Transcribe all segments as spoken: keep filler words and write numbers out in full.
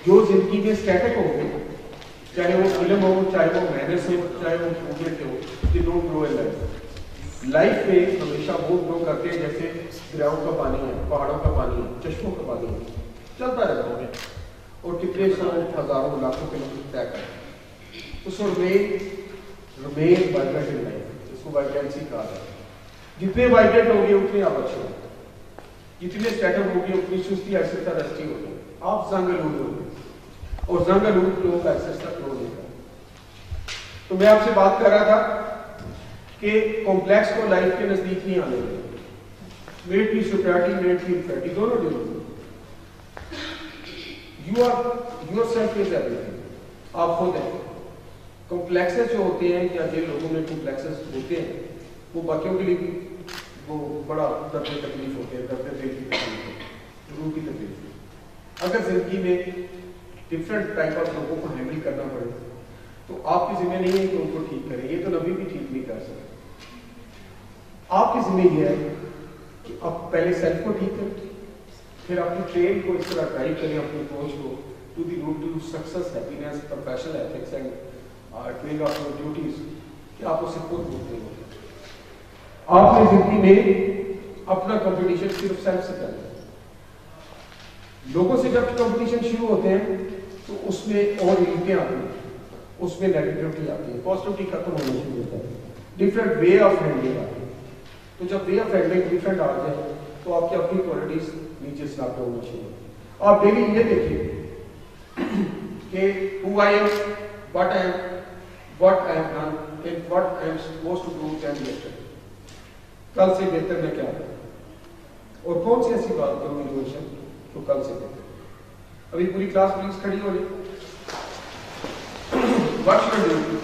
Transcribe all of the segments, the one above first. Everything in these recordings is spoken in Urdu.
جو زندگی میں اسٹیٹک ہو گئے، چاہے وہ فلم ہو، چاہے وہ محنت ہو، چاہے وہ موومنٹ ہو، they don't grow in life. Life میں ہمیشہ وہ گرو کرتے ہیں جیسے دریاؤں کا پانی ہے، پہاڑوں کا پانی ہے، چشموں کا پانی ہے، چلتا رہتا ہے اور کتنے سو ہزاروں لاکھوں کلو میٹر طے کرتے. اس کو رمین رمین وائبرنٹ ان لائف، اس کو وائبرنسی کہا جاتا ہے. جتنے وائبرنٹ ہوں گے اتنے آپ اچھے ہوں گے، جتنے اسٹیٹک ہوں گے اتنی سستی ایسے رستی ہوگی. آپ زنگ آلود ہوں گے اور زنگ آلود لوگوں کا ایسے تک لوگ نہیں کرتے. تو میں آپ سے بات کر رہا تھا کہ کمپلیکس کو لائف کے نزدیک نہیں آنے دیں. میٹ کی سپریورٹی، میٹ کی انفیریٹی دونوں ضرور. You are yourself is everything. آپ خود ہیں. کمپلیکسز جو ہوتے ہیں یا جن لوگوں میں کمپلیکسز ہوتے ہیں وہ باقیوں کے لیے بھی وہ بڑا درد تکلیف ہوتے ہیں، درد دل کی تکلیف ہوتی ہے، روح کی تکلیف ہوتی ہے. اگر زندگی میں ڈفرینٹ ٹائپ آف لوگوں کو ہینڈل کرنا پڑے تو آپ کی ذمہ نہیں ہے کہ ان کو ٹھیک کریں. یہ تو نبی بھی ٹھیک نہیں کر سکتے. آپ کی ذمہ یہ ہے کہ آپ پہلے سیلف کو ٹھیک کریں، پھر اپنی ٹرین کو اس طرح ڈرائیو کریں، اپنی اپروچ کو to the route to success, happiness, professional ethics and doing of your duties کہ آپ اسے خود بولتے ہو. آپ نے زندگی میں اپنا کمپٹیشن صرف سیلف سے کرنا ہے. لوگوں سے جب کمپٹیشن شروع ہوتے ہیں تو اس میں اور لمٹیں آتی ہیں، اس میں نیگیٹیوٹی آتی ہے، پازیٹیوٹی ختم ہونا شروع ہوتا ہے. ڈفرینٹ وے آف ہینڈلنگ آتی ہے. تو جب وے آف ہینڈلنگ ڈفرینٹ آ جائے تو آپ کی اپنی کوالٹیز نیچے سلاپ پہ ہونا شروع ہوتی ہے. آپ ڈیلی یہ دیکھیے کہ who I am, what I am, what I have done, and what I am supposed to do than yesterday. کل سے بہتر میں کیا کروں اور کون سی ایسی بات کروں انوویشن تو کل سے بہتر. ابھی پوری کلاس پلیز کھڑی ہو رہی. What should I do?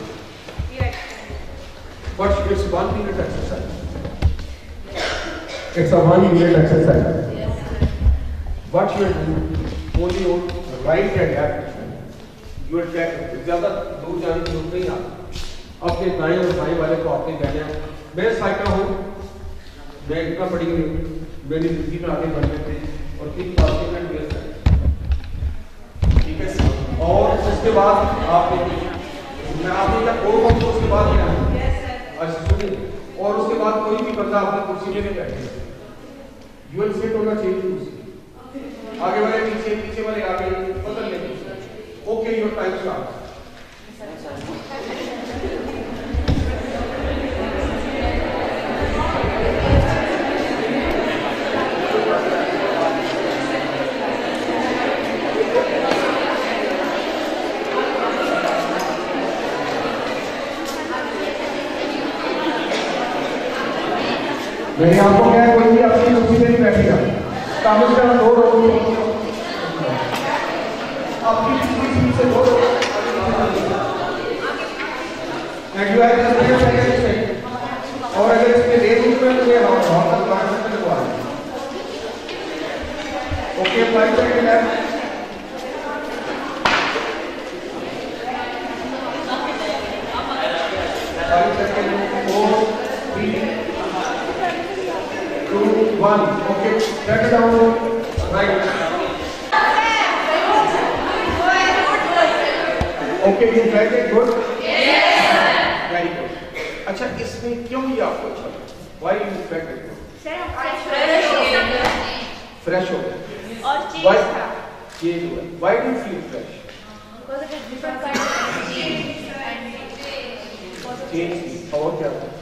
What should it's one minute exercise. It's a one minute exercise. What should I do? Only on right and left. You will get زیادہ دور جانے کی ضرورت نہیں آتی. اپنے دائیں اور بائیں والے کو آپ نے کہنا ہے میں سائیکل ہوں، میں اتنا پڑھی ہوئی ہوں، میری زندگی میں آگے بڑھنے تھے اور تین پاسپورٹ ویسٹ ہے. ٹھیک ہے. اور اس کے بعد آپ نے میں آپ نے کیا اور کون اس کے بعد کیا اچھا سنیں. اور اس کے بعد کوئی بھی بندہ اپنے کرسی میں نہیں بیٹھے. یو ول سیٹ ہونا چاہیے کرسی. آگے والے پیچھے، پیچھے والے آگے، بدل لیں. Okay your time start. میں نے آپ کو کیا کوئی بھی اپنی کرسی میں نہیں بیٹھے گا. کام از کم دو لوگ آپ کی سیٹ سے دو لوگ اور اگر اس میں دیر ہوئی تو یہ بہت بہت لگوا ہے. اوکے فائیو سیکنڈ ہے. Five second four three One. Okay, get it down. Right. Okay, you tried it. Good. Yes. Very good. अच्छा, इसमें क्यों ये आपको अच्छा लगा? Why you tried it? Fresh हो गया. Fresh हो गया. और change था. Change हुआ. Why do you feel fresh? Because it is different kind of change. Change. और क्या था?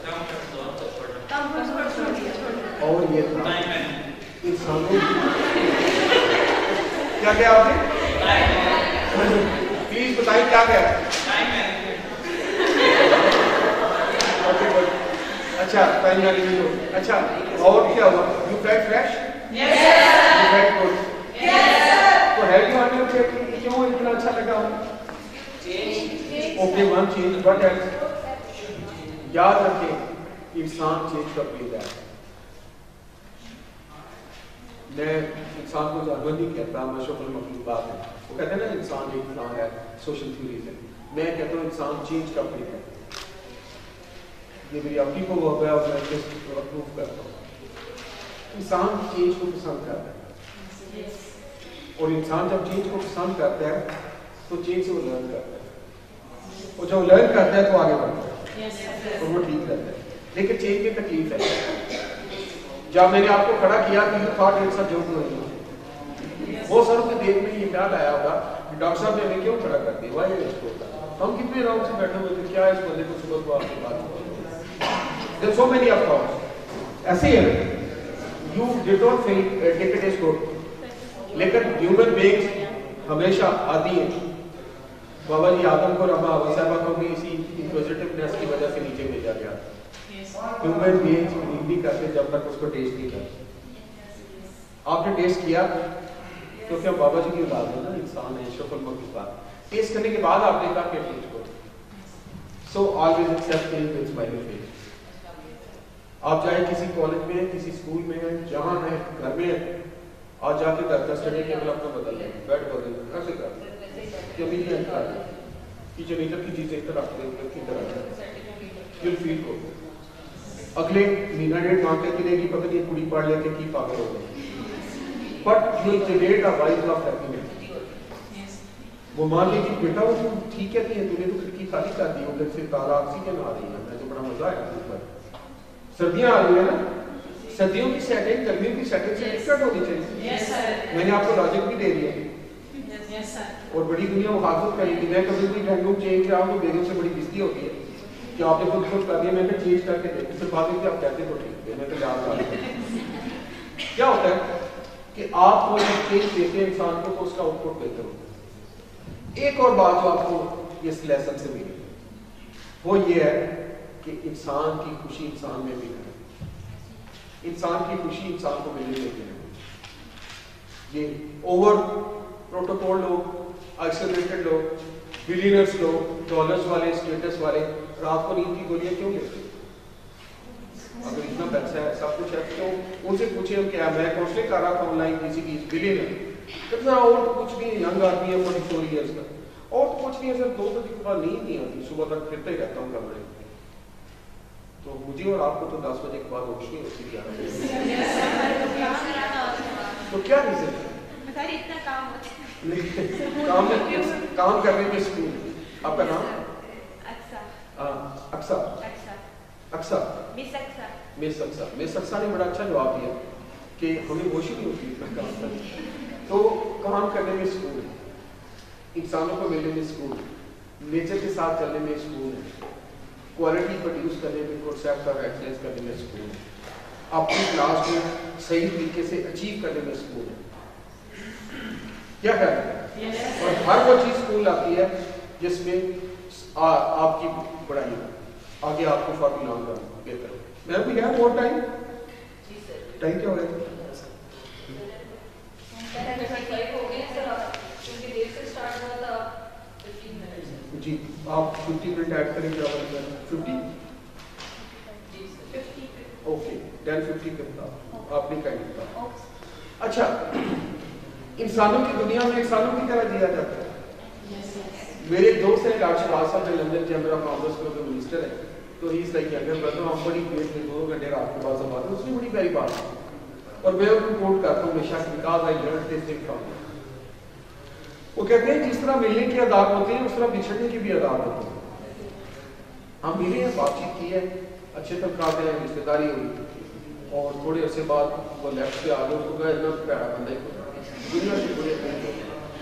اور یہ تھا انسانوں کیا کیا آپ نے پلیز بتائیں کیا کیا. اچھا ٹائم مینجمنٹ. اچھا اور کیا ہوا؟ You felt fresh? You felt good? تو ہے یو آنے کے کیوں اتنا اچھا لگا ہوں؟ Okay one change. What else? یاد رکھیں انسان چینج کا پلیز ہے. میں انسان کو جانور نہیں کہتا، میں اشرف المخلوقات ہے. وہ کہتے ہیں نا انسان ایک فلاں ہے، سوشل تھیوریز ہے. میں کہتا ہوں انسان چینج کا پلیز ہے. یہ میری اپنی کو ہوا ہے اور میں اس کو اپروو کرتا ہوں. انسان چینج کو پسند کرتا ہے. اور انسان جب چینج کو پسند کرتا ہے تو چینج سے وہ لرن کرتا ہے، اور جب لرن کرتا ہے تو آگے بڑھتا ہے اور وہ ٹھیک رہتا ہے. لیکن چینج میں تکلیف ہے. جب میں نے آپ کو کھڑا کیا کہ you thought it's a joke نہیں، وہ سر کے دیکھ میں یہ خیال آیا ہوگا کہ ڈاکٹر صاحب نے ہمیں کیوں کھڑا کر دیا، وائی اس کو ہم کتنے راؤنڈ سے بیٹھے ہوئے تھے، کیا اس بندے کو صبح کو آپ کی بات there so many of thoughts. ایسے ہی ہے you did not feel take it is good, لیکن ہیومن بینگز ہمیشہ آتی ہیں. بابا جی آدم کو رحمہ اللہ صاحبہ کو بھی اسی انکوزیٹیونیس کی وجہ سے نیچے بھیجا گیا. ہیومن بینگز بلیو نہیں کرتے جب تک اس کو ٹیسٹ نہیں کرتے. آپ نے ٹیسٹ کیا کیونکہ ہم بابا جی کی اولاد ہیں نا، انسان ہے، اشرف المخلوقات. ٹیسٹ کرنے کے بعد آپ نے کہا کہ ٹیسٹ کرو. So always accept things with smiling face. آپ چاہے کسی کالج میں ہیں، کسی اسکول میں ہیں، جہاں ہیں، گھر میں ہیں، آج جا کے گھر کا اسٹڈی ٹیبل اپنا بدل لیں، بیٹھ کر دیں، ایسے کر دیں کہ ابھی نہیں کر دیں، کچن ادھر کی چیزیں ادھر رکھ دیں، ادھر کی ادھر رکھ دیں. یو فیل کو اگلے مہینہ ڈیڑھ مانگتے کہ نہیں پتہ نہیں کڑی پڑھ لے کے کی پاگل ہو گئی، but you generate a vibe of happiness. وہ مان لیجیے بیٹا وہ ٹھیک ہے نہیں، تو نے تو کھڑکی خالی کر دی، ادھر سے تارا آکسیجن آ رہی ہے، میں تو بڑا مزہ آیا اوپر. سردیاں آ رہی ہیں نا، سردیوں کی سیٹنگ گرمیوں کی سیٹنگ سے ڈفرنٹ ہونی چاہیے. میں نے آپ کو لاجک بھی دے دیا اور بڑی دنیا محافظت کریں گی. میں کبھی کوئی ٹینڈو چینج کراؤں تو بیگم سے بڑی بستی ہوتی ہے کہ آپ نے خود خود کر دیا. میں نے چینج کر کے دیکھ پھر بعد میں آپ کہتے تو ٹھیک ہے. میں تو یاد کر کیا ہوتا ہے کہ آپ کو جب چینج دیتے ہیں انسان کو تو اس کا آؤٹ پٹ بہتر ہوتا ہے. ایک اور بات جو آپ کو اس لیسن سے ملی وہ یہ ہے کہ انسان کی خوشی انسان میں بھی ہے. انسان کی خوشی انسان کو ملنے دیتی ہے. یہ اوور پروٹوکول لوگ، آئسولیٹڈ لوگ، بلینئرز لوگ، ڈالرز والے، اسٹیٹس والے رات کو نیند کی گولیاں کیوں لیتے ہیں؟ اگر اتنا پیسہ ہے، سب کچھ ہے تو ان سے پوچھیں ہم کیا. میں کونسلنگ کر رہا تھا آن لائن کسی کی بلینئر، اتنا اور تو کچھ نہیں ہے، ینگ آدمی ہے فورٹی فور ایئرس کا، اور تو کچھ نہیں ہے سر، دو بجے کے بعد نیند نہیں آتی، صبح تک پھرتا ہی رہتا ہوں کمرے میں. تو مجھے اور آپ کو تو دس بجے کے بعد ہوش نہیں ہوتی کیا تو کیا ریزن ہے؟ کام کام کرنے میں سکون. آپ کا نام؟ اکسا. اکسا مس اکسا. مس اکسا نے بڑا اچھا جواب دیا کہ ہمیں ہوش ہی نہیں ہوتی اتنا کام کرنے. تو کام کرنے میں سکون ہے، انسانوں کو ملنے میں سکون ہے، نیچر کے ساتھ چلنے میں سکون ہے، کوالٹی پروڈیوس کرنے میں، کنسیپٹ آف ایکسلنس کرنے میں سکون ہے، اپنی کلاس کو صحیح طریقے سے اچیو کرنے میں سکون ہے. کیا خیال ہے؟ اور ہر وہ چیز سکون لاتی ہے جس میں آپ کی بڑائی ہو، آگے آپ کو فارم لانگ کرنا بہتر ہو. میں بھی ہے اور ٹائم ٹائم کیا ہو گیا جی؟ آپ ففٹی منٹ ایڈ کریں گے ففٹی اوکے ٹین ففٹی کرتا آپ نے کیا لکھا. اچھا، انسانوں کی دنیا میں انسانوں کی طرح جیا جاتا ہے. میرے ایک دوست ہیں ڈاکٹر شہباز صاحب جو لندن چیمبر آف کامرس کے جو منسٹر ہے، تو ہی اس لائک اگر بردوں ہم بڑی پیٹ میں دو گھنٹے رات کے بعد سے بات ہے، اس نے بڑی پیاری بات ہے اور میں ان کو کوٹ کرتا ہوں ہمیشہ because I learn this thing from them. وہ کہتے ہیں جس طرح ملنے کے آداب ہوتے ہیں اس طرح بچھڑنے کے بھی آداب ہوتے ہیں. ہم ملے ہیں، بات چیت کی ہے، اچھے تلقات ہیں، رشتے داری ہوئی اور تھوڑے عرصے بعد وہ لیفٹ پہ آ گئے، اس کو کہا اتنا پیارا بندہ ہی دنیا سے بڑے ہیں.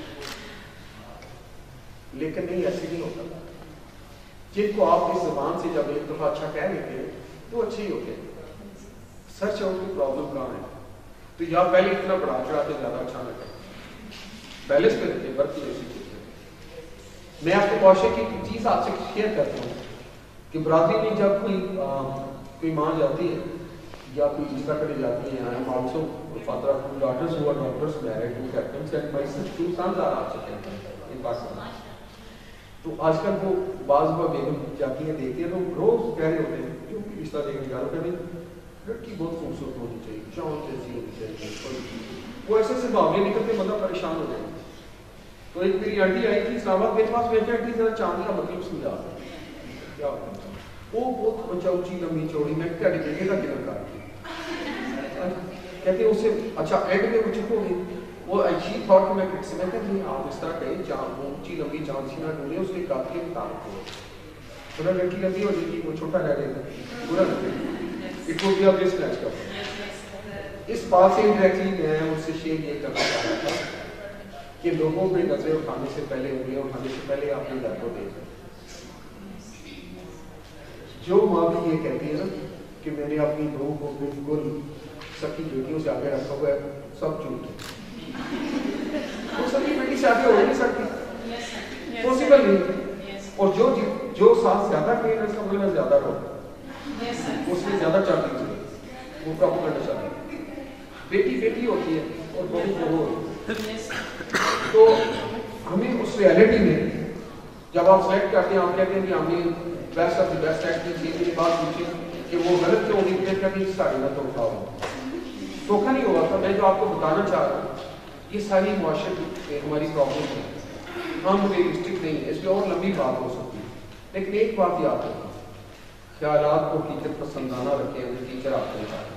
لیکن نہیں، ایسے نہیں ہوتا. جن کو آپ اس زبان سے جب ایک دفعہ اچھا کہہ لیتے ہیں تو اچھے ہی ہوتے ہیں. سرچ آؤٹ کی پرابلم کہاں ہے؟ تو یا پہلے اتنا بڑا چڑھا کے زیادہ اچھا نہ کریں، بیلنس پہ رکھیں، برتی ایسی چیز ہے. میں آپ کو معاشرے کی ایک چیز آپ سے شیئر کرتا ہوں کہ برادری میں جب کوئی کوئی ماں جاتی ہے یا کوئی رشتہ کرے جاتی ہے، ہم also father of two daughters who are doctors married to captains and my two sons are also captains in Pakistan. تو آج کل وہ بعض وہ بیگم جاتی ہیں دیکھتی ہیں تو روز کہہ رہے ہوتے ہیں جو رشتہ دیکھنے جا رہے ہیں لڑکی بہت خوبصورت ہونی چاہیے، چاند جیسی ہونی چاہیے. وہ ایسے سے معاملے نکلتے بندہ پریشان ہو جائے. تو ایک میری آنٹی آئی تھی اسلام آباد میرے پاس، میرے آنٹی ذرا چاند کا مطلب سمجھا دیں کیا ہوتا ہے. وہ بہت اونچا اونچی لمبی چوڑی، میں کیا بیٹے کا کلر کر کہتے ہیں اس سے اچھا اینڈ میں وہ چپ ہو گئی. وہ اچھی تھاٹ کہ میں سے میں کہتے ہیں آپ اس طرح کہیں چاند اونچی لمبی چاند سی نہ ڈھونڈے اس کے قاتل کے مطابق ہو. تھوڑا لڑکی لگی اور لڑکی وہ چھوٹا رہ گیا تھا برا لگتا اٹ وڈ بی اے بس نیچ کا. اس بات سے انڈائریکٹلی میں اس سے شیئر یہ کرنا چاہ رہا تھا کہ لوگوں پہ نظریں اٹھانے سے پہلے انگلیاں اٹھانے سے پہلے اپنے گھر کو دیکھیں. جو ماں بھی یہ کہتی ہے نا کہ میں نے اپنی بہو کو بالکل سکی بیٹیوں سے آگے رکھا ہوا ہے, سب جھوٹ ہے. وہ سکی بیٹی سے آگے ہو نہیں سکتی, پاسبل نہیں. اور جو جو ساتھ زیادہ کہیں اس کا مطلب زیادہ رہو, اس میں زیادہ چاہتی ہے وہ کام کرنا چاہتی ہے. بیٹی بیٹی ہوتی ہے اور بہو بہو ہوتی ہے. تو ہمیں اس ریالٹی میں جب آپ سلیکٹ کرتے ہیں آپ کہتے ہیں کہ ہم نے best of the best acting کی, میری بات پوچھیں کہ وہ غلط کیوں نہیں پھر کبھی ساری نہ تو اٹھاؤ دھوکہ نہیں ہوا تھا. میں جو آپ کو بتانا چاہ رہا ہوں یہ ساری معاشرے ہماری پرابلم ہے, ہم ریئلسٹک نہیں ہے, اس میں اور لمبی بات ہو سکتی ہے. لیکن ایک بات یاد رکھیں, خیالات کو ٹیچر پسند نہ رکھیں, ٹیچر آپ کو چاہتے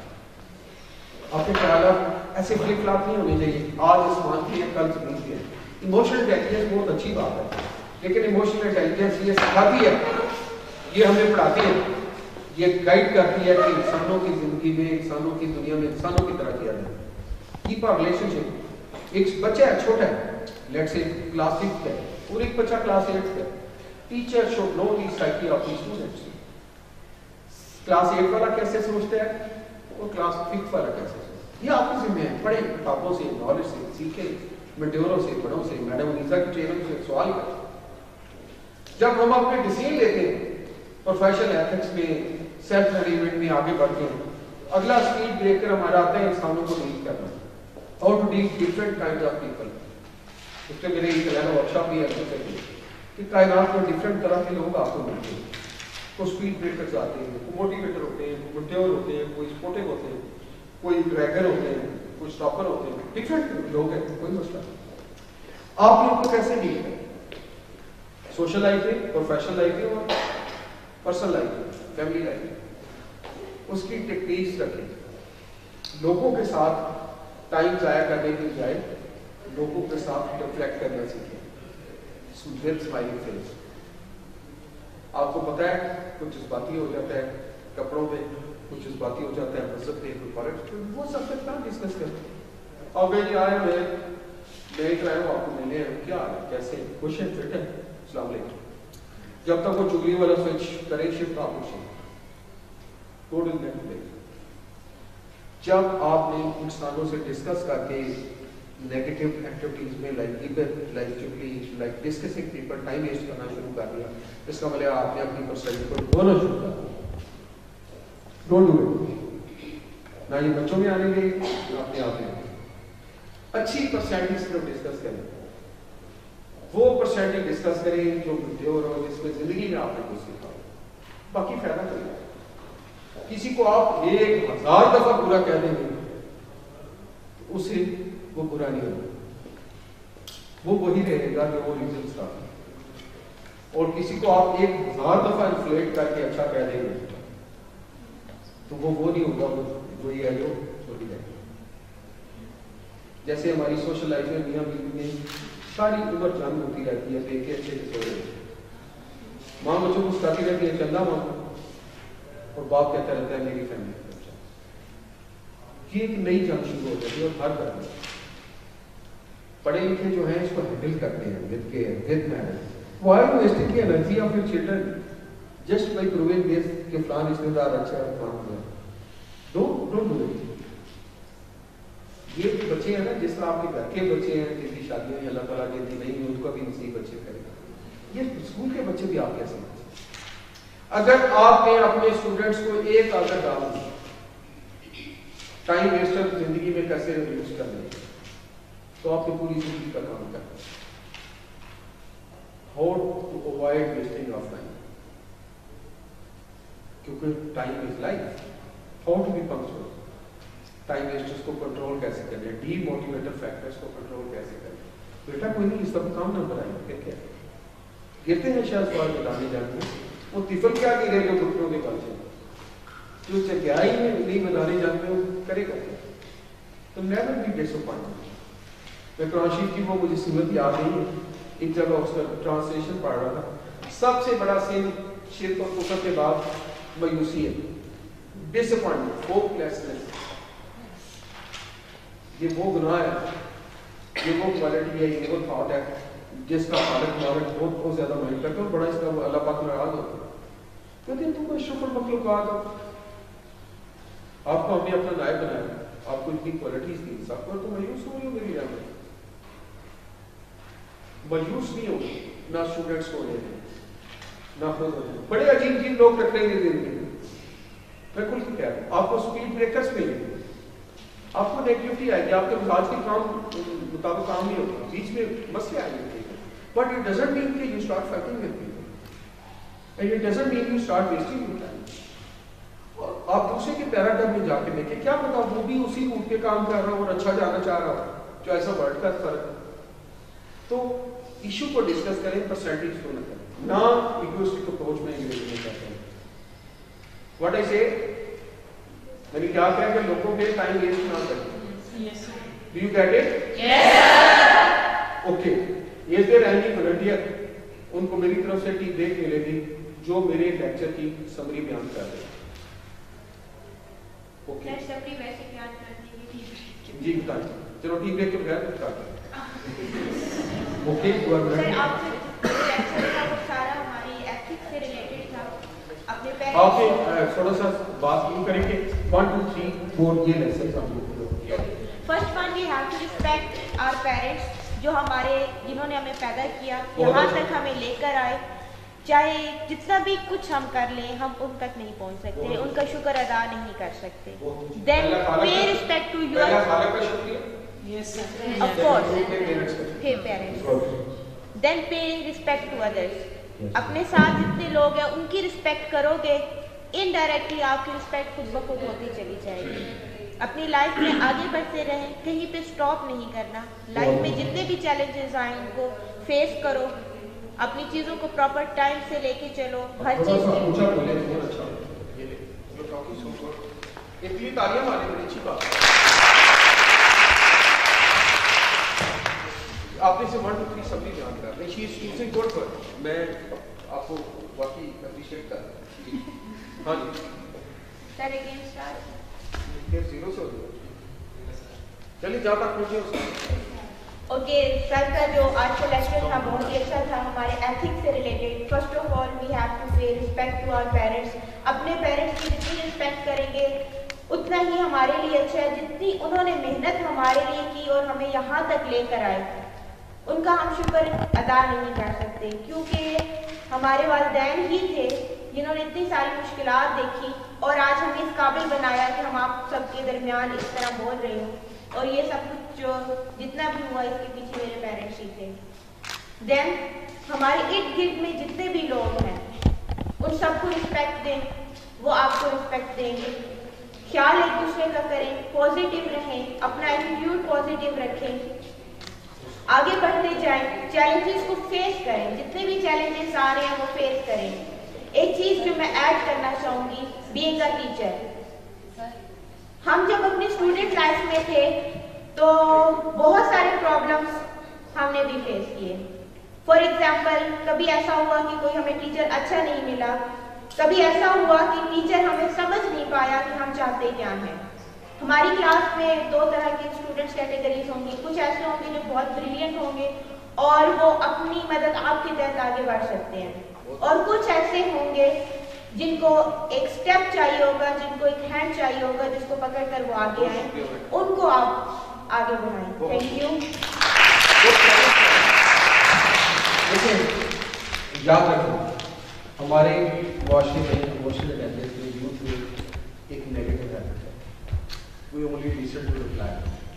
آپ کے خیالات ایسے فلپ فلاپ نہیں ہونے چاہیے آج آسمان کی ہے کل زمین کی ہے. ایموشنل انٹیلیجنس بہت اچھی بات ہے, لیکن ایموشنل انٹیلیجنس یہ سکھاتی ہے, یہ ہمیں پڑھاتی ہے, یہ گائیڈ کرتی ہے کہ انسانوں کی زندگی میں, انسانوں کی دنیا میں انسانوں کی طرح کیا جائے. Keep a relationship. ایک بچہ ہے چھوٹا ہے, لیٹ سے کلاس سکس ہے اور ایک بچہ کلاس ایٹ ہے. Teacher should know the psyche of the students. Class eight والا کیسے سمجھتا ہے اور کلاس ففتھ والا کیسے سمجھتا ہے, یہ آپ کی ذمہ ہے. پڑھیں کتابوں سے, نالج سے سیکھیں, میڈیوروں سے, بڑوں سے, میڈم انیزا کی ٹریننگ سے سوال کریں. جب ہم اپنے ڈیسیژن لیتے ہیں پروفیشنل ایتھکس میں, سیلف مینجمنٹ میں آگے بڑھتے ہیں, اگلا اسپیڈ بریکر ہمارا آتا ہے انسانوں کو ڈیل کرنا. How to deal different kind of people. اس سے میرے ایک نیا ورک شاپ بھی ہے کہ کائنات میں ڈفرنٹ طرح کے لوگ آپ کو ملتے ہیں. کوئی اسپیڈ بریکرز آتے ہیں, کوئی موٹیویٹر ہوتے ہیں, کوئی میٹیور ہوتے ہیں, کوئی سپورٹنگ ہوتے ہیں, کوئی ڈریگر ہوتے ہیں, کوئی اسٹاپر ہوتے ہیں. ڈفرنٹ لوگ ہیں, کوئی مسئلہ نہیں. آپ لوگ کو کیسے ڈیل کریں, سوشل لائف میں, پروفیشنل لائف میں اور پرسنل لائف میں, فیملی لائف میں, اس کی ٹیکنیکس رکھیں. لوگوں کے ساتھ ٹائم ضائع کرنے کی بجائے لوگوں کے ساتھ ریفلیکٹ کرنا سیکھیں ود اسمائلنگ فیس. آپ کو پتہ ہے کچھ جذباتی ہو جاتا ہے کپڑوں پہ, کچھ جذباتی ہو جاتا ہے مذہب پہ, کوئی پالیٹکس پہ, وہ سب سے کہاں ڈسکس کرتے ہیں. اور میں جی آیا میں میں ایک رہا ہوں آپ کو ملنے ہیں, کیا حال ہے, کیسے, خوش ہیں, فٹ ہیں, السلام علیکم. جب تک وہ چگلی والا سوئچ کرے شفٹ آپ پوچھیں ٹوٹل نیٹ پہ. جب آپ نے انسانوں سے ڈسکس کر کے نیگیٹو ایکٹیویٹیز میں لائک غیبت, لائک چگلی, like discussing people time waste کرنا شروع کر دیا, اس کا مطلب آپ نے اپنی پرسنالٹی کو ڈھونا شروع کر دیا. Don't do it. نہ یہ بچوں میں آنے دیں, نہ اپنے آپ میں. اچھی پرسنالٹی سے ڈسکس کریں, وہ پرسنالٹی ڈسکس کریں جو میڈیور ہو, جس میں زندگی میں آپ نے کچھ سیکھا ہو. باقی فائدہ کریں. کسی کو آپ ایک ہزار دفعہ برا کہہ دیں گے اسے وہ برا نہیں ہوگا, وہ وہی رہے گا جو وہ ریزن تھا. اور کسی کو آپ ایک ہزار دفعہ انفلیٹ کر کے اچھا کہہ دیں گے تو وہ وہ نہیں ہوگا, وہ وہی ہے جو وہی رہے گا. جیسے ہماری سوشل لائف میں میاں بیوی میں ساری عمر جنگ ہوتی رہتی ہے, دیکھ کے اچھے سے سو رہے ہیں, ماں بچوں کو سکھاتی رہتی ہے چندہ ماں, اور باپ کہتا رہتا ہے میری فیملی کا بچہ. یہ ایک نئی جنگ شروع ہو جاتی ہے اور ہر گھر میں پڑھے لکھے جو ہیں اس کو ہینڈل کرتے ہیں with care, with manner. Why wasting the energy of your children just by proving this کہ فلان رشتے دار اچھا ہے فلان ہوا. Don't don't do it. یہ بچے ہیں نا جس طرح آپ کے گھر کے بچے ہیں جن کی شادیاں ہیں اللہ تعالیٰ کی نہیں ان کو بھی نصیب بچے کرے گا, یہ اسکول کے بچے بھی آپ کیسے ہیں. اگر آپ نے اپنے اسٹوڈنٹس کو ایک عادت ڈال دی ٹائم ویسٹر زندگی میں کیسے ریڈیوس کرنے, تو آپ نے پوری زندگی کا کام کرنا. How to avoid wasting of time, کیونکہ time is life. How to be punctual, time wasters کو کنٹرول کیسے کریں, ڈی موٹیویٹر فیکٹرز کو کنٹرول کیسے کریں. بیٹا کوئی نہیں, اس طرح کام نہ بنائیں, پھر کیا گرتے ہیں شاید سوال بتانے جاتے ہیں, وہ طفل کیا گرے جو گھٹنوں کے بل سے, جو چکیائی میں نہیں بنانے جانتے وہ کرے گا. تو نیور بی ڈسپوائنٹڈ. میں قرآن شریف کی وہ مجھے صورت یاد نہیں ہے, ایک جگہ اس کا ٹرانسلیشن پڑھ رہا تھا. سب سے بڑا سین شرک اور کفر کے بعد مایوسی ہے, ڈسپوائنٹمنٹ, ہوپ لیسنس. یہ وہ گناہ ہے, یہ وہ کوالٹی ہے, یہ وہ تھاٹ ہے جس کا خالق مالک بہت بہت زیادہ مائنڈ کرتا ہے اور بڑا اس کا اللہ پاک ناراض ہوتا ہے. کہتے ہیں تم کو شکر مخلوقات ہو, آپ کو ہم نے اپنا نائب بنایا, آپ کو اتنی کوالٹیز دی, سب کو تو مایوس ہو رہی ہو میری رحمت. مایوس نہیں ہو, نہ اسٹوڈنٹس کو رہے نہ خود ہوتے. بڑے عجیب عجیب لوگ ٹکریں گے دن میں, میں کل کہہ رہا ہوں. آپ کو اسپیڈ بریکرس ملیں گے, آپ کو نیگیٹیوٹی آئے گی, آپ کے مزاج کے کام مطابق کام نہیں ہوگا, بیچ میں مسئلے آئیں گے. بٹ اٹ ڈزنٹ مین کہ you start fighting with people, and it doesn't mean you start wasting your time. آپ دوسرے کے پیراڈائم میں جا کے دیکھیں, کیا پتا وہ بھی اسی روٹ کے کام کر رہا ہو اور اچھا جانا چاہ رہا ہو, جو ایسا ورڈ کا فرق ہے. تو ایشو کو ڈسکس کریں, پرسنٹیج کو نہ کریں, نہ ایگوئسٹک اپروچ میں انگیج ہونا چاہتے ہیں. واٹ آئی سے, میں نے کیا کہا کہ لوگوں پہ ٹائم ویسٹ نہ کریں. Do you get it? Yes. Okay, Is there any volunteer? ان کو میری طرف سے ٹی بریک ملے گی جو میرے لیکچر کی سمری بیان کر رہے ہیں. اوکے سمری ویسے بیان کر دیں گے. جی بتائیں, چلو ٹی بریک کے بغیر بتا دیں. اوکے سر آپ جو لیکچر تھا وہ سارا ہماری ایتھکس سے ریلیٹڈ تھا. اپنے پیرنٹس آپ تھوڑا سا بات یوں کریں کہ ون ٹو تھری فور یہ لیسنس ہم لوگ. First one we have to respect our parents, جو ہمارے جنہوں نے ہمیں پیدا کیا, یہاں تک ہمیں لے کر آئے. چاہے جتنا بھی کچھ ہم کر لیں, ہم ان تک نہیں پہنچ سکتے, ان کا شکر ادا نہیں کر سکتے. Then pay respect to your, of course parents. Then pay respect to others. اپنے ساتھ جتنے لوگ ہیں ان کی رسپیکٹ کرو گے, انڈائریکٹلی آپ کی رسپیکٹ خود بخود ہوتی چلی جائے گی. اپنی لائف میں آگے بڑھتے رہیں, کہیں پہ سٹاپ نہیں کرنا. لائف میں جتنے بھی چیلنجز آئیں ان کو فیس کرو, اپنی چیزوں کو پراپر ٹائم سے لے کے چلو. ہر چیز آپ نے سے ون ٹو تھری سب بھی جان کر رہے ہیں. چیزیں گڈ پر میں آپ کو واقعی اپریشیٹ کر رہا ہوں. ہاں جی سر اگین اسٹارٹ. زیرو سے چلیے جہاں تک پہنچے. اوکے, سر کا جو آج کا لیکچر تھا بہت ہی اچھا تھا, ہمارے ایتھکس سے related. First of all we have to pay respect to our parents. اپنے پیرنٹس کی جتنی رسپیکٹ کریں گے اتنا ہی ہمارے لیے اچھا ہے. جتنی انہوں نے محنت ہمارے لیے کی اور ہمیں یہاں تک لے کر آئے, ان کا ہم شکر ادا نہیں کر سکتے, کیونکہ ہمارے والدین ہی تھے جنہوں نے اتنی ساری مشکلات دیکھی اور آج ہمیں اس قابل بنایا کہ ہم آپ سب کے درمیان اس طرح بول رہے ہوں. اور یہ سب کچھ جو جتنا بھی ہوا اس کے پیچھے میرے پیرنٹس ہی تھے. دین ہمارے ارد گرد میں جتنے بھی لوگ ہیں ان سب کو رسپیکٹ دیں, وہ آپ کو رسپیکٹ دیں گے. خیال ایک دوسرے کا کریں, پازیٹیو رہیں, اپنا ایٹیٹیوڈ پازیٹیو رکھیں, آگے بڑھتے جائیں, چیلنجز کو فیس کریں, جتنے بھی چیلنجز آ رہے ہیں وہ فیس کریں. ایک چیز جو میں ایڈ کرنا چاہوں گی, بینگ اے ٹیچر. ہم جب اپنی اسٹوڈنٹ لائف میں تھے تو بہت سارے پرابلمس ہم نے بھی فیس کیے. فار ایگزامپل, کبھی ایسا ہوا کہ کوئی ہمیں ٹیچر اچھا نہیں ملا, کبھی ایسا ہوا کہ ٹیچر ہمیں سمجھ نہیں پایا کہ ہم چاہتے کیا ہیں. ہماری کلاس میں دو طرح کے اسٹوڈنٹس کیٹیگریز ہوں گی. کچھ ایسے ہوں گے جو بہت بریلینٹ ہوں گے اور وہ اپنی مدد آپ کے تحت آگے بڑھ سکتے ہیں, اور کچھ ایسے ہوں گے جن کو ایک سٹیپ چاہیے ہوگا, جن کو ایک ہینڈ چاہیے ہوگا جس کو پکڑ کر وہ آگے آئیں, ان کو آپ آگے بڑھائیں. Thank you. یاد رکھیں ہمارے معاشرے میں ایموشنل اٹیچمنٹ میں یوتھ میں ایک نیگیٹو ہیبٹ ہے. We only listen to reply.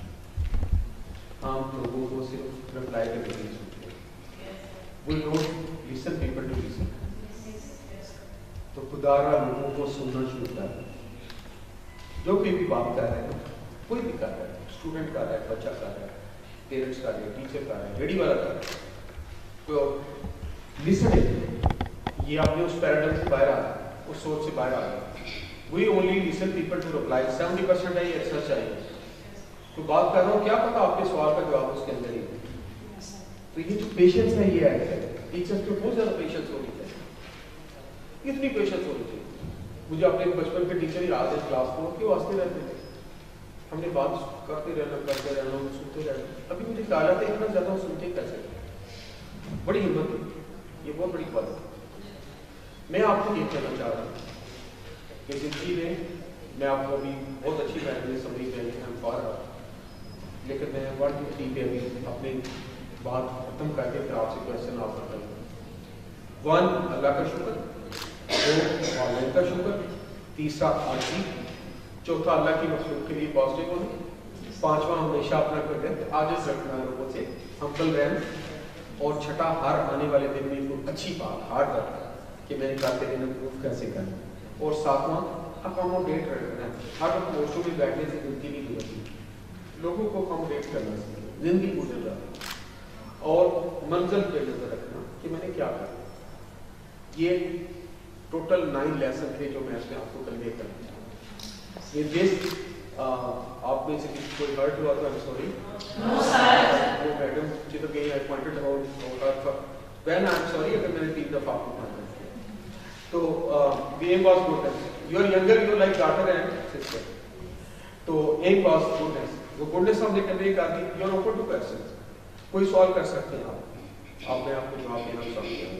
ہم لوگوں کو صرف رپلائی کرنے کے لیے سنتے ہیں. We don't listen people to listen. تو خدارا لوگوں کو سننا شروع کر دیں. جو کوئی بھی بات کر رہے ہیں, کوئی بھی کر رہا ہے, اسٹوڈنٹ کر رہا ہے, بچہ کر رہا ہے, پیرنٹس کر رہے ہیں, ٹیچر کر رہے ہیں, ریڈی والا کر رہا ہے, تو لسن. یہ آپ نے اس پیراڈائم سے باہر آ گیا, اس سوچ سے باہر آ گیا. We only listen people to reply. Seventy percent ہے یہ سچ ہے. تو بات کر رہا ہوں، کیا پتا آپ کے سوال کا جواب اس کے اندر ہی ہے. تو یہ جو پیشنس ہے یہ ہے ٹیچر کو بہت زیادہ پیشنس ہونی چاہیے. اتنی پیشنس ہونی چاہیے. مجھے اپنے بچپن کے ٹیچر ہی آتے تھے کلاس کو کیوں ہنستے رہتے تھے. ہم نے بات کرتے رہنا کرتے رہنا سنتے رہنا. ابھی مجھے خیال آتا ہے اتنا زیادہ سنتے کیسے. بڑی ہمت ہے، یہ بہت بڑی بات ہے. میں آپ کو یہ کہنا چاہ رہا ہوں کہ زندگی میں میں آپ کو ابھی بہت اچھی بات میں سمجھ رہے ہیں ہم پا رہا لیکن میں ون ٹو تھری پہ ابھی اپنی بات ختم کر کے پھر آپ سے کوشچن آپ کرتا ہوں. ون اللہ کا شکر، دو والدین کا شکر، تیسرا آجی، چوتھا اللہ کی مخلوق کے لیے پازیٹیو ہونا، پانچواں ہمیشہ اپنا کردر عاجز رکھنا لوگوں سے، ہمبل رہنا، اور چھٹا ہر آنے والے دن میں کوئی اچھی بات ہارڈ کرنا کہ میں نے کل کے دن امپروو کیسے کرنا، اور ساتواں اکاموڈیٹ رکھنا. ہر وقت پوسٹوں میں بیٹھنے سے زندگی نہیں گزرتی، لوگوں کو اکاموڈیٹ کرنا سیکھیں. زندگی گزر جاتی اور منزل پہ نظر رکھنا کہ میں نے کیا کرنا. یہ ٹوٹل نائن لیسن تھے جو میں اپنے آپ کو کنوے کرنا چاہتا ہوں. یہ دس آپ میں سے کسی کوئی ہرٹ ہوا تو سوری وہ میڈم جدھر گئی ہے pointed out when I am sorry اگر میں نے تین دفعہ آپ کو پوائنٹ تو the aim was goodness. You are younger, you are like daughter and sister. تو aim was goodness. وہ goodness ہم نے کنوے کر دی. You are open to questions. کوئی سوال کر سکتے ہیں آپ. آپ نے آپ کو جواب دینا چاہیے.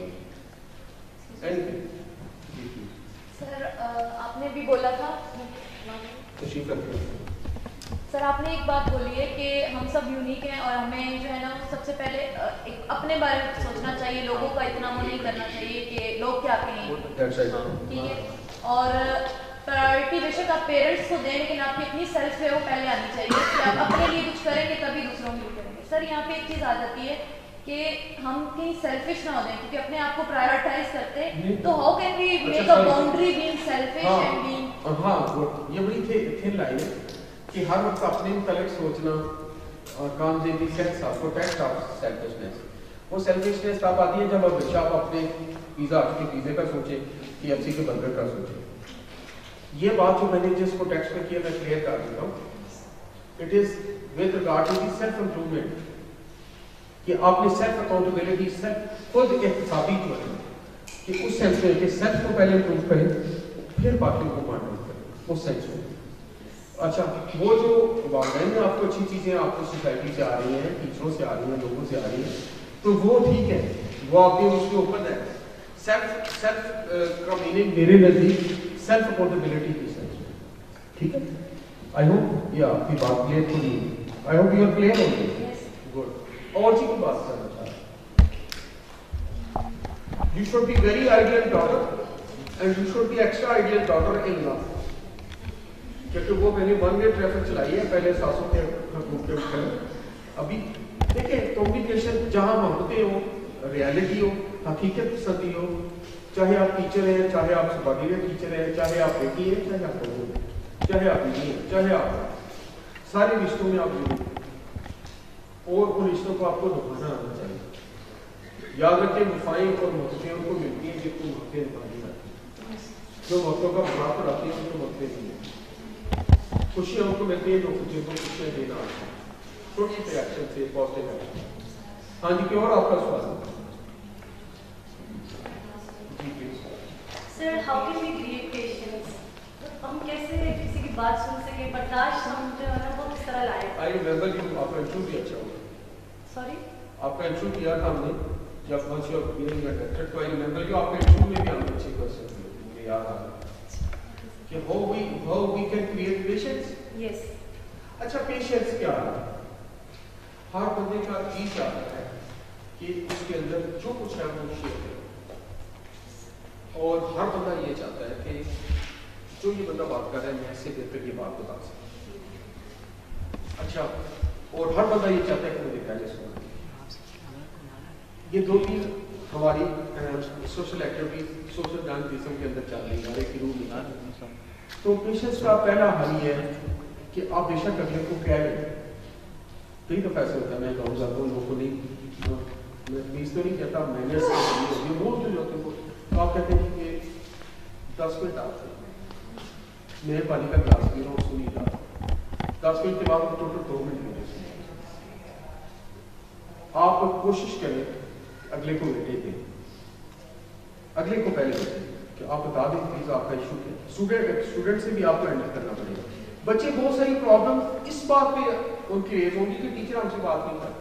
سر آپ نے بھی بولا تھا تشریف رکھیں. سر آپ نے ایک بات بولی ہے کہ ہم سب یونیک ہیں اور ہمیں جو ہے نا سب سے پہلے ایک اپنے بارے میں سوچنا چاہیے. لوگوں کا اتنا وہ نہیں کرنا چاہیے کہ لوگ کیا کہیں. ٹھیک ہے. اور پرائرٹی بے شک آپ پیرنٹس کو دیں لیکن آپ کی اپنی سیلف ہے وہ پہلے آنی چاہیے کہ آپ اپنے لیے کچھ کریں گے تبھی دوسروں کے لیے کریں گے. سر یہاں پہ ایک چیز آ جاتی ہے کہ ہم کہیں سیلفش نہ ہو جائیں کیونکہ اپنے آپ کو پرائیورٹائز کرتے تو how can we make a boundary being selfish and being. ہاں یہ بڑی تھن لائن ہے کہ ہر وقت اپنے متعلق سوچنا کام جیتی self of protect of selfishness. وہ سیلفشنس تب آتی ہے جب ہمیشہ آپ اپنے پیزا کے پیزے کا سوچیں کہ ایف سی کے برگر کا سوچیں. یہ بات جو میں نے جس کو ٹیکسٹ میں کیا میں کلیئر کر دیتا ہوں. It is with regard to the self improvement کہ آپ نے سیلف اکاؤنٹیبلٹی سیلف خود احتسابی جو ہے کہ اس سینس میں کہ سیلف کو پہلے امپروو کریں پھر باقیوں کو مانٹیٹ کریں اس سینس میں. اچھا وہ جو والدین میں آپ کو اچھی چیزیں آپ کو سوسائٹی سے آ رہی ہیں ٹیچروں سے آ رہی ہیں لوگوں سے آ رہی ہیں تو وہ ٹھیک ہے وہ آپ کے اس کے اوپر ہے. سیلف سیلف کا میننگ میرے نزدیک سیلف اکاؤنٹیبلٹی کی سینس میں. ٹھیک ہے. آئی ہوپ یہ آپ کی بات کلیئر ہو رہی ہے. I hope you are clear ہو گئی. گڈ. اور چیز کی بات کرنا چاہ رہا ہوں. You should be very ideal daughter and you should be extra ideal daughter in love. کیونکہ وہ میں نے ون وے ٹریفک چلائی ہے پہلے ساسوں کے حقوق کے اوپر. ابھی دیکھیں کمیونیکیشن جہاں محبتیں ہو ریالٹی ہو حقیقت پسندی ہو چاہے آپ ٹیچر ہیں چاہے آپ سبارڈینیٹ ٹیچر ہیں چاہے آپ بیٹی ہیں چاہے آپ بہو ہیں چاہے آپ بیوی ہیں چاہے آپ سارے رشتوں میں آپ ضرور اور ان رشتوں کو آپ کو نبھانا آنا چاہیے. یاد رکھیں وفائیں اور محبتیں ان کو ملتی ہیں جن کو محبتیں نبھانی آتی ہیں. جو محبتوں کا منافع آتی ہیں ان کو محبتیں نہیں ہیں. خوشیاں ان کو ملتی ہیں جو جن کو خوشیاں دینا آتی ہیں. چھوٹی سی ایکشن سے پازیٹیو ایکشن. ہاں جی کیوں اور آپ کا سوال ہے. Sir how can we create patience. ہم کیسے کسی کی بات سن سکیں برداشت ہم جو ہے نا وہ کس طرح لائیں. آئی ریمبر یو آپ کا انٹرویو بھی اچھا ہوا. سوری آپ کا انٹرویو کیا تھا ہم نے جب once you are being attacked تو آئی ریمبر یو آپ کا انٹرویو میں بھی ہم نے اچھی کوشچن کیے مجھے یاد آ رہا کہ how we how we can create patience. Yes. اچھا پیشنس کیا ہے. ہر بندے کا جی چاہتا ہے کہ اس کے اندر جو کچھ ہے وہ شیئر کرے اور ہر بندہ یہ چاہتا ہے کہ جو یہ بندہ بات کر رہا ہے میں اس سے بہتر یہ بات بتا سکوں. اچھا اور ہر بندہ یہ چاہتا ہے کہ مجھے پہلے سنا. یہ دو تین ہماری سوشل ایکٹیویٹیز سوشل جرنلزم کے اندر چل رہی ہے ایک روح ملا. تو پیشنس کا پہلا حل یہ ہے کہ آپ بے شک اگلے کو کہہ لیں. کئی دفعہ ایسے ہوتا ہے میں کہوں گا لوگوں کو نہیں میں پلیز تو نہیں کہتا میں نے روز جو ہوتے ہیں تو آپ کہتے ہیں کہ دس منٹ آپ مہربانی کا گلاس پی رہا ہوں سنی جا दस मिनट के बाद टोटल दो मिनट में आप कोशिश करें अगले को बेटे दें, अगले को पहले दें कि आप बता दें प्लीज आपका इशू क्या है। स्टूडेंट स्टूडेंट से भी आपको हैंडल करना पड़ेगा। बच्चे बहुत सारी प्रॉब्लम इस बात पे उनकी रेज होगी कि टीचर हमसे बात नहीं करता।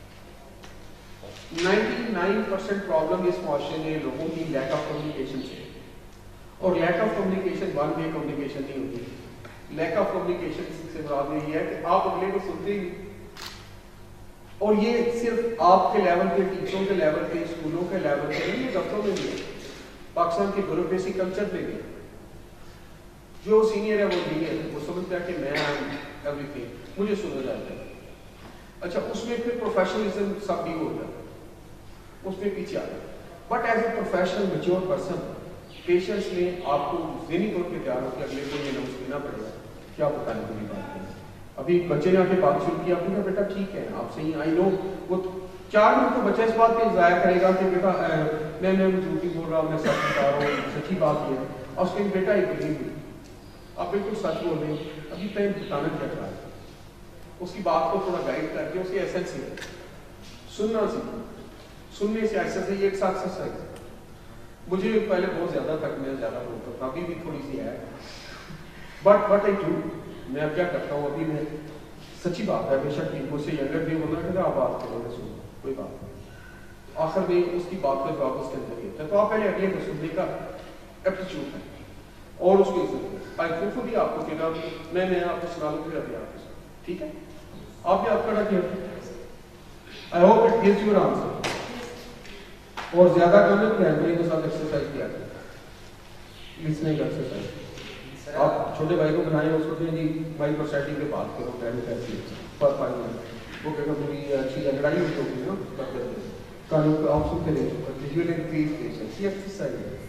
निन्यानवे परसेंट प्रॉब्लम इस माशरे में लोगों की लैक ऑफ कम्युनिकेशन से, और lack of communication one way communication नहीं होती। लैक ऑफ कम्युनिकेशन से मुराद ये है कि आप अगले को सुनते ही, और ये सिर्फ आपके लेवल पे, टीचरों के लेवल पे, स्कूलों के लेवल पे नहीं, दफ्तरों में भी है, पाकिस्तान के ब्यूरोक्रेसी कल्चर में भी। जो सीनियर है वो जूनियर है, वो समझता है कि मैं एवरीथिंग, मुझे सुना जाता है। अच्छा, उसमें फिर प्रोफेशनलिज्म सब भी हो जाता है, उसमें पीछे आ जाता है। But as a professional mature person, patience में आपको ज़हनी तौर पे तैयार होकर अगले को ये नोट्स देना पड़ेगा। क्या बताने पूरी बात है। अभी बच्चे ने आके बात शुरू की, आपने कहा बेटा ठीक है आप सही, आई नो, वो चार मिनट तो बच्चा इस बात पे ज़ाया करेगा कि बेटा मैं मैं झूठ नहीं बोल रहा, मैं सच बता रहा हूँ, सच्ची बात ये है। और उसके बेटा एक बिलीव, आप बिल्कुल सच बोल रहे हैं, अभी तक बताना क्या चाह रहे, उसकी बात को थोड़ा गाइड करके उसके एसेंस से सुनना सीखो। सुनने से एक्सरसाइज, एक सक्सेस है। मुझे पहले बहुत ज़्यादा तक मैं ज़्यादा बोलता था, अभी भी थोड़ी सी है, बट बट आई डू, मैं अब क्या करता हूँ, अभी मैं सच्ची बात है, बेशक मुझसे यंगर भी होना है, आप बात करो, मैं सुनो, कोई बात नहीं। आखिर में उसकी बात का जवाब उसके अंदर ही होता है। तो आप पहले अगले को सुनने का एप्टीट्यूड है और उसको इज्जत आई खुद भी आपको कहना, मैं मैं आपको सुना लूँ, फिर अभी आपको सुना, ठीक है? आपने आपका ना किया, I hope it gives your answer. और ज्यादा करने को रहने के साथ एक्सरसाइज किया लिसनिंग एक्सरसाइज। आप छोटे भाई को बनाए, उसको कहें जी भाई पर्सनैलिटी पे बात करो, पहले कैसे पर फाइव मिनट, वो कहना पूरी अच्छी लड़ाई होती होगी ना, कहानी को आप सुनते रहे, विजुअल इंक्रीज पेशेंस, ये एक्सरसाइज है।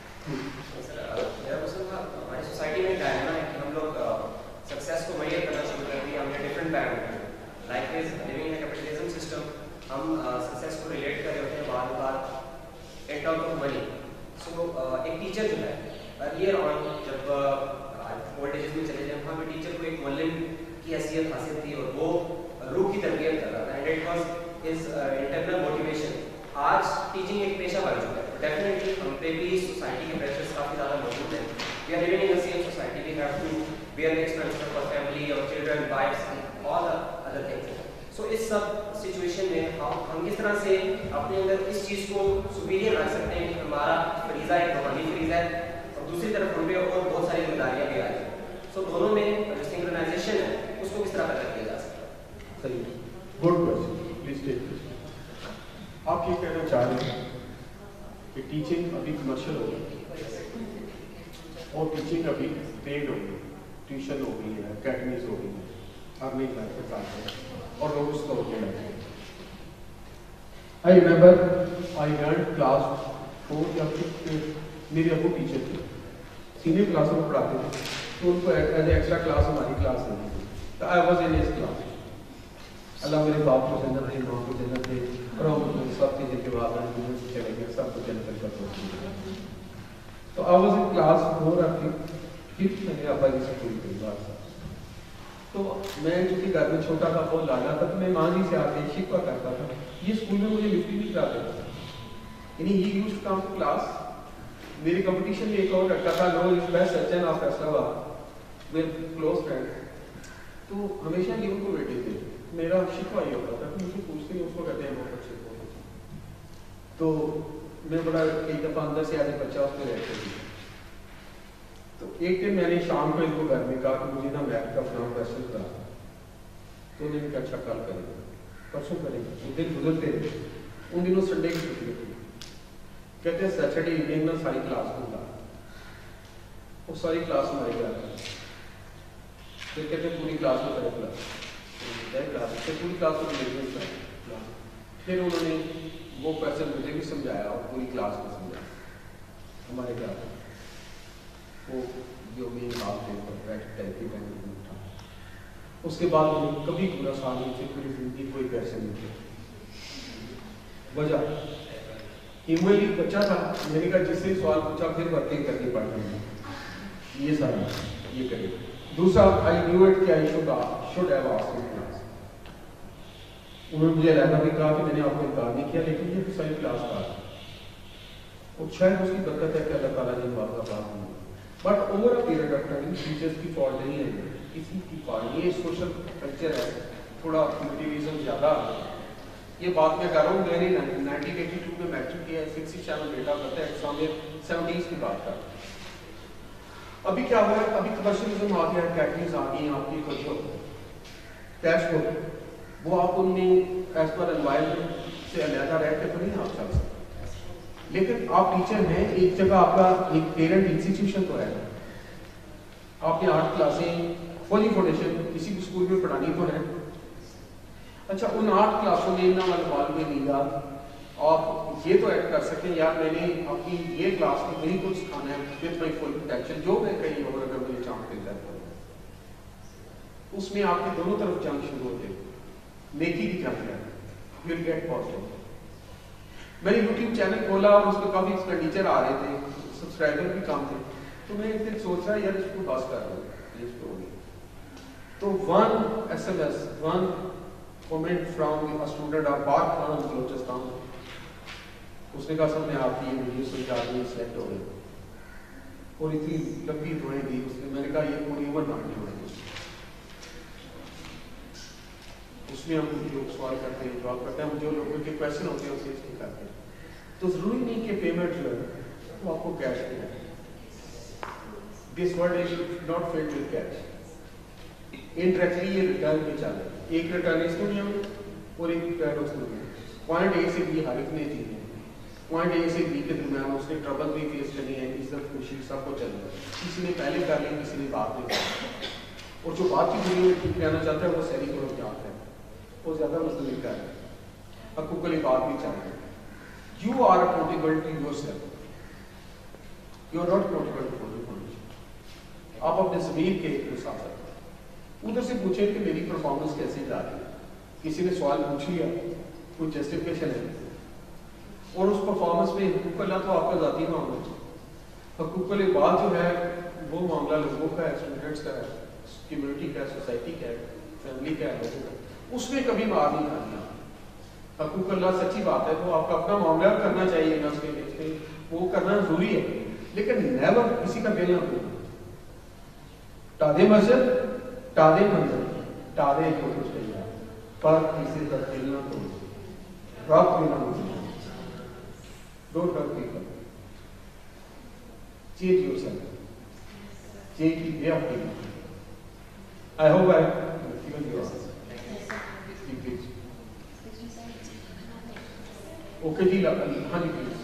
हमारी सोसाइटी में क्या है ना कि हम लोग सक्सेस को मेजर करना शुरू कर दिया, हमने different parameter like is living in capitalism system, हम सक्सेस को रिलेट कर रहे होते हैं बार बार in terms of money. So एक टीचर जो है अर्लियर ऑन, जब ओल्ड एज में चले जाए, वहाँ पे टीचर को एक मुअल्लिम की हैसियत हासिल थी और वो रूह की तरबियत कर रहा था, and it was his internal motivation. आज टीचिंग एक पेशा बन चुका है, डेफिनेटली हम पे भी सोसाइटी के प्रेशर्स काफ़ी ज़्यादा मौजूद हैं। We are living in the same society, we have to bear the expenses for family और children, wives and all other things. So इस सब सिचुएशन में हम हम किस तरह से अपने अंदर इस चीज़ को सुपीरियर रख सकते हैं कि हमारा फरीज़ा एक रूहानी फरीज़ा है और दूसरी तरफ हम पे और बहुत सारी जिम्मेदारियाँ भी आ जाए। सो दोनों में जो सिंक्रोनाइजेशन है उसको किस तरह पैदा किया जा सकता है? सही, good question, please take this. आप ये कहना चाह रहे हैं कि टीचिंग अभी कमर्शियल हो गई और टीचिंग अभी पेड हो गई, ट्यूशन हो गई है, अकेडमीज हो गई है, अर्निंग के साथ और लोग उसका होते हैं। I remember I learn class four या फिफ्थ, मेरे अबू टीचर थे, सीनियर क्लासों में पढ़ाते थे, तो उनको एज एक्स्ट्रा क्लास हमारी क्लास नहीं थी, तो I was in his class. अल्लाह मेरे बाप को जन्नत दे, माँ को जन्नत दे, और हम सब चीज़ें के बाद चले गए, सब कुछ जन्नत का सोच। तो I was in class four या फिफ्थ, मेरे अब्बा जी से पूरी कई बात। तो मैं चूँकि घर में छोटा था, बहुत लाना था, तो मैं माँ जी से आके शिकवा करता था, ये स्कूल में मुझे लिफ्ट नहीं कराते थे, यानी he used to come to class. मेरे कंपटीशन में एक और लड़का था, no is best Sachin of Faisalabad with close friend, तो हमेशा न्यू को बेटे थे। मेरा शिकवा ये होता था कि मुझे पूछते नहीं, उसको कहते हैं बहुत अच्छे बहुत अच्छे। तो मैं बड़ा कई दफ़ा अंदर से आगे बच्चा उसमें रहते थे। तो एक दिन मैंने शाम को इनको घर में कहा कि मुझे ना मैथ का अपना क्वेश्चन करा, तो उन्होंने कहा अच्छा कल करेंगे, परसों करेंगे। उस दिन गुजरते थे, उन दिनों संडे की छुट्टी होती, कहते हैं सैटरडे इवनिंग में सारी क्लास को बुला, वो सारी क्लास हमारी घर, फिर कहते हैं पूरी क्लास में करें क्लास क्लास फिर पूरी क्लास को क्लास। फिर उन्होंने वो क्वेश्चन मुझे भी समझाया और पूरी क्लास को समझाया हमारे घर, वो जो मेन हाफ थे टाइप की टाइम था। उसके बाद उन्हें कभी पूरा साल मुझसे पूरी जिंदगी कोई पैसे नहीं थे। वजह ह्यूमनली बच्चा था, मैंने कहा जिससे सवाल पूछा फिर वर्किंग करनी पड़ रही है, ये सारा ये करें दूसरा आई न्यू इट कि I should should have asked in class. उन्होंने मुझे अलहदा भी कहा कि मैंने आपको इनकार नहीं किया, लेकिन ये सारी क्लास का और शायद उसकी बरकत है कि अल्लाह ताला ने बात का बात नहीं। But over a period of time teachers की फॉल्ट नहीं है, किसी की फॉल्ट, ये सोशल कल्चर है, थोड़ा मटीरियलिज्म ज़्यादा है। ये बात मैं कर रहा हूँ, मैंने नाइनटीन एटी टू में मैट्रिक किया, सिक्सटी सेवन डेटा करता है एग्जाम में, सेवेंटीज़ की बात कर। अभी क्या हुआ है, अभी कमर्शलिज्म आ गया, कैटरीज आ गई, आपकी कुछ कैश बुक वो आप उनमें एज पर एनवायरमेंट से अलहदा रह के तो नहीं आप चल सकते। लेकिन आप टीचर हैं, एक जगह आपका एक पेरेंट इंस्टीट्यूशन तो है, आपने आठ क्लासें फुली फाउंडेशन किसी भी स्कूल में पढ़ानी तो है। अच्छा, उन आठ क्लासों में ना वाले बाल में नहीं याद आप ये तो ऐड कर सकें, यार मैंने अपनी ये क्लास में वही कुछ सिखाना है विद माई फुल पोटेंशियल, जो मैं कहीं और अगर मुझे चांस मिल जाता है उसमें आपके दोनों तरफ जंग शुरू होते हैं, नेकी की जंग है, विल गेट पॉजिटिव। मैंने यूट्यूब चैनल खोला और उस पर काफ़ी एक्सपेंडिचर आ रहे थे, सब्सक्राइबर भी कम थे, तो मैं एक दिन सोच रहा यार इसको पास कर दूँ ये स्टोरी। तो one S M S one comment from a student of पाक खान बलोचिस्तान, उसने कहा सर मैं आपकी ये वीडियो सुन के आदमी सेलेक्ट हो गई और इतनी लंबी दुआएं दी उसने। मैंने कहा ये पूरी उम्र मांगनी होगी। उसमें हम जो सवाल करते हैं, जवाब करते हैं, हम जो लोगों के क्वेश्चन होते हैं उसे इसलिए करते हैं। तो जरूरी नहीं कि पेमेंट जो है वो आपको कैश में है। This world is not filled with cash, indirectly ये रिटर्न पे चल रहा है। एक रिटर्न इस दुनिया में और एक रिटर्न उस दुनिया में। पॉइंट ए से बी हर एक ने चीजें, पॉइंट ए से बी के दरमियान उसने ट्रबल भी फेस करनी है, इज्जत खुशी सब कुछ चलना है। किसी ने पहले कर ली, किसी ने बाद में कर ली, और जो बात की दुनिया में ठीक रहना चाहता है वो सैरी को लोग जानते हैं, वो ज्यादा मसले का है, हकूक़ बात भी चाहते हैं। You are accountable to yourself, you are not accountable to the condition. आप अपने ज़मीर के मुसाफिर, उधर से पूछे कि मेरी परफॉर्मेंस कैसे जा रही है, किसी ने सवाल पूछ लिया, कोई जस्टिफिकेशन है, और उस परफॉर्मेंस में हकूक़ अल्लाह तो आपका ज़ाती मामला, हकूक़ बात जो है वो मामला लोगों का है, स्टूडेंट्स का है, कम्युनिटी का है, सोसाइटी का है, फैमिली का है, लोगों का, उसमें कभी मार नहीं खानी। हकूक़ अल्लाह सच्ची बात है तो आपका अपना मामला करना चाहिए ना, उसके वो करना जरूरी है, लेकिन नेवर किसी का दिल ना तोड़ना। तादे मस्जिद तादे मंजिल तादे को कुछ नहीं है, पर किसी का दिल ना तोड़ना। रॉक में ना don't hurt people, change yourself, change the way of thinking. I hope I have given you answer. Okay जी, हाँ जी प्लीज।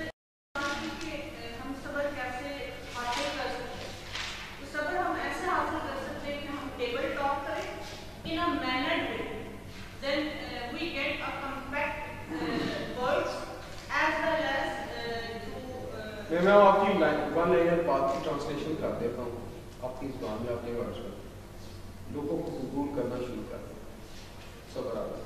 हम सबर कैसे हासिल कर सकते हैं? तो सबर हम ऐसे हासिल कर सकते हैं कि हम टेबल टॉक करें in a mannered way, then we get a compact words as well as too. मैं मैं आपकी लाइन वन लाइनर बात की ट्रांसलेशन कर देता हूँ आपकी ज़बान में, अपने वर्ड्स में। लोगों को कबूल करना शुरू कर दें, सबर आ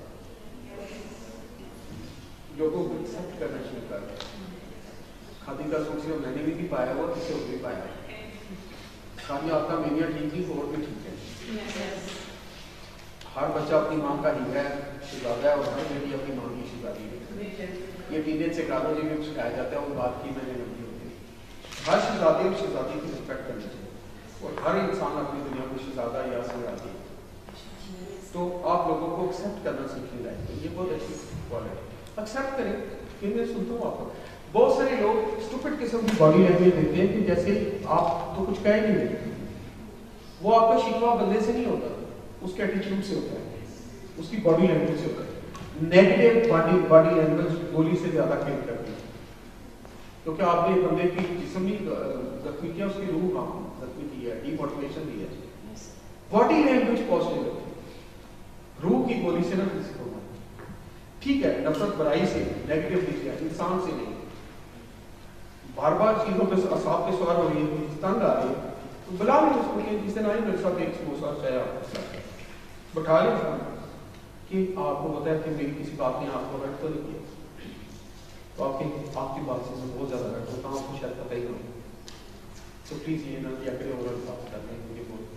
लोगों को एक्सेप्ट करना शुरू कर दें। खादी का सूट सिर्फ मैंने भी नहीं पाया हुआ, किसी और भी पाया। खादी आपका मेनिया ठीक ही और भी ठीक है। हर बच्चा अपनी माँ का ही है, शहजादा है, और हर बेटी अपनी माँ की शहजादी है। ये टीनेज से कानून में सिखाया जाता है, वो बात की मैंने नहीं होती। हर शहजादे और शहजादी की रिस्पेक्ट करनी चाहिए, और हर इंसान अपनी दुनिया को शहजादा या शहजादी। तो आप लोगों को एक्सेप्ट करना सीखने लायक, तो ये बहुत अच्छी क्वालिटी। एक्सेप्ट करें, फिर मैं सुनता हूँ आपको। बहुत सारे लोग स्टूपिड किस्म की बॉडी लैंग्वेज देते हैं कि जैसे आप तो कुछ कह नहीं रहे। वो आपका शिकवा बंदे से नहीं होता, उसके एटीट्यूड से होता है, उसकी बॉडी लैंग्वेज से होता है। नेगेटिव बॉडी बॉडी लैंग्वेज गोली से ज्यादा किल करती है, क्योंकि आपने बंदे की जिस्म ही जख्मी किया, उसकी रूह जख्मी की है, डिमोटिवेशन दी है। बॉडी लैंग्वेज पॉजिटिव है, रूह की गोली से ना किसी को। ठीक है, नफरत बुराई से, नेगेटिव दिखिए, इंसान से नहीं। बार बार चीजों पे असाब पे सवार हो रही है, तंग आ रही है, तो बुला लें उसको कि जिस दिन आए मेरे साथ एक समोसा चाहे बैठा लें कि आपको पता है कि मेरी किसी बात ने आपको हर्ट तो नहीं किया, तो आपकी आपकी बात से बहुत ज़्यादा हर्ट होता है, आपको शायद पता ही नहीं। तो प्लीज़ ये ना कि अगले और बात करते हैं, मुझे बहुत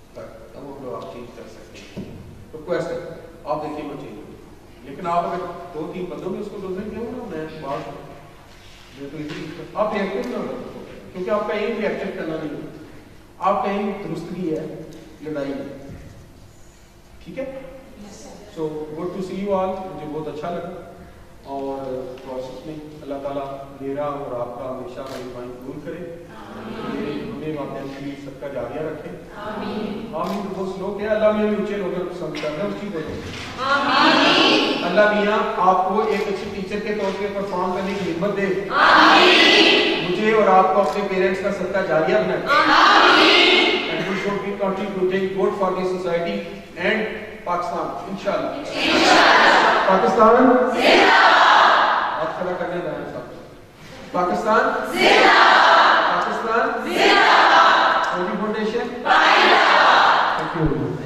तब वो लोग आप चेंज कर सकते हैं। रिक्वेस्ट है आप देखिए वो चेंज, लेकिन आप अगर दो तीन बंदों में उसको डोजेंट हो ना, मैं बात तो इसी आप रिएक्टिव ना करो, क्योंकि आपका एम रिएक्टिव करना नहीं है, आपका एम दुरुस्तगी है, लड़ाई है, ठीक है। So good to see you all, मुझे बहुत अच्छा लगा, और प्रोसेस में अल्लाह ताला मेरा और आपका हमेशा मेहरबानी कबूल करे, मेरे हमें माध्यम की सबका जारिया रखे, आमीन। आमीन। तो बहुत स्लो क्या, अल्लाह में ऊंचे लोगों को समझ करना उसी बोलो, आमीन। अल्लाह मियां आपको एक अच्छे टीचर के तौर पे परफॉर्म करने की हिम्मत दे, आमीन। मुझे और आपको अपने पेरेंट्स का सबका जारिया बनाए, आमीन। And we should be contributing good for the society and Pakistan, इंशाल्लाह। इंशाल्लाह। पाकिस्तान जिंदाबाद। हाथ खड़ा करने दाएं साहब। पाकिस्तान जिंदाबाद। पाकिस्तान जिंदाबाद। फाउंडेशन जिंदाबाद। Thank you.